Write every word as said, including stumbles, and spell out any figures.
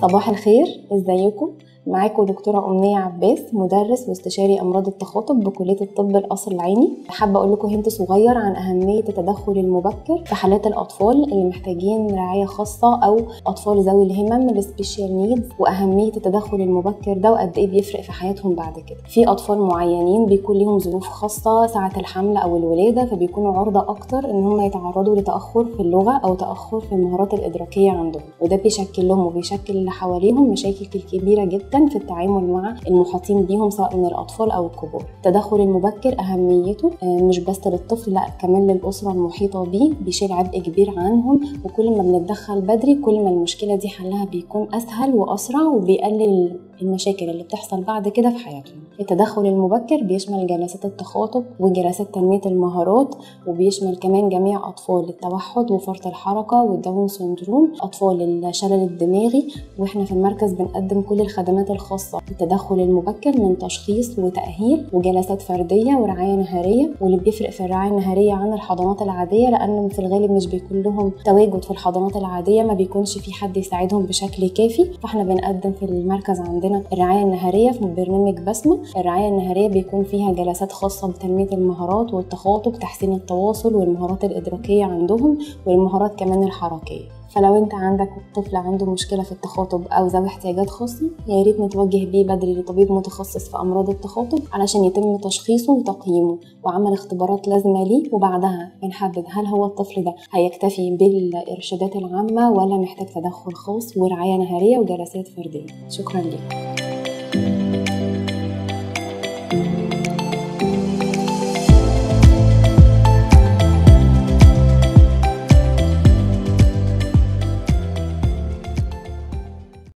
صباح الخير، ازيكم؟ معاكم دكتورة أمنية عباس، مدرس واستشاري أمراض التخاطب بكلية الطب القصر العيني. حابة أقول لكم هنت صغير عن أهمية التدخل المبكر في حالات الأطفال اللي محتاجين رعاية خاصة أو أطفال ذوي الهمم السبيشال نيدز، وأهمية التدخل المبكر ده وقد إيه بيفرق في حياتهم بعد كده. في أطفال معينين بيكون لهم ظروف خاصة ساعة الحمل أو الولادة، فبيكونوا عرضة أكتر إن هم يتعرضوا لتأخر في اللغة أو تأخر في المهارات الإدراكية عندهم، وده بيشكل لهم وبيشكل اللي حواليهم مشاكل كبيرة جدا في التعامل مع المحاطين بيهم سواء من الأطفال أو الكبار. التدخل المبكر أهميته مش بس للطفل، لا كمان للأسرة المحيطة بيه، بيشيل عبء كبير عنهم، وكل ما بنتدخل بدري كل ما المشكلة دي حلها بيكون أسهل وأسرع وبيقلل المشاكل اللي بتحصل بعد كده في حياتهم. التدخل المبكر بيشمل جلسات التخاطب وجلسات تنمية المهارات، وبيشمل كمان جميع أطفال التوحد وفرط الحركة والداون سندروم، أطفال الشلل الدماغي. وإحنا في المركز بنقدم كل الخدمات الخاصة بالتدخل المبكر من تشخيص وتأهيل وجلسات فردية ورعاية نهارية. واللي بيفرق في الرعاية النهارية عن الحضانات العادية لأنه في الغالب مش بيكون لهم تواجد في الحضانات العادية، ما بيكونش في حد يساعدهم بشكل كافي، فإحنا بنقدم في المركز عندنا الرعاية النهارية في برنامج بسمة. الرعاية النهارية بيكون فيها جلسات خاصة بتنمية المهارات والتخاطب، تحسين التواصل والمهارات الإدراكية عندهم والمهارات كمان الحركية. فلو انت عندك طفل عنده مشكلة في التخاطب او ذوي احتياجات خاصة، يا ريت نتوجه بيه بدري لطبيب متخصص في امراض التخاطب علشان يتم تشخيصه وتقييمه وعمل اختبارات لازمة ليه، وبعدها بنحدد هل هو الطفل ده هيكتفي بالارشادات العامة ولا محتاج تدخل خاص ورعاية نهارية وجلسات فردية. شكرا لكم.